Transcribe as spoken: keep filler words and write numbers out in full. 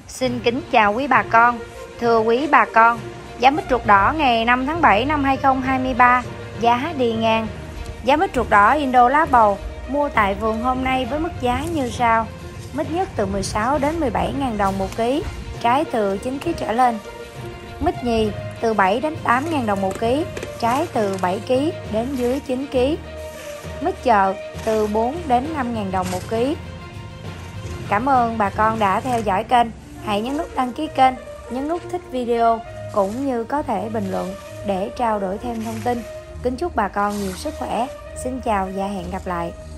Xin kính chào quý bà con. Thưa quý bà con, giá mít ruột đỏ ngày năm tháng bảy năm hai nghìn không trăm hai mươi ba giá đi ngang. Giá mít ruột đỏ Indo lá bầu mua tại vườn hôm nay với mức giá như sau: mít nhất từ mười sáu đến mười bảy nghìn đồng một ký, trái từ chín ki lô gam trở lên. Mít nhì từ bảy đến tám nghìn đồng một ký, trái từ bảy ki lô gam đến dưới chín ki lô gam. Mít chợ từ bốn đến năm nghìn đồng một ký. Cảm ơn bà con đã theo dõi kênh. Hãy nhấn nút đăng ký kênh, nhấn nút thích video cũng như có thể bình luận để trao đổi thêm thông tin. Kính chúc bà con nhiều sức khỏe. Xin chào và hẹn gặp lại.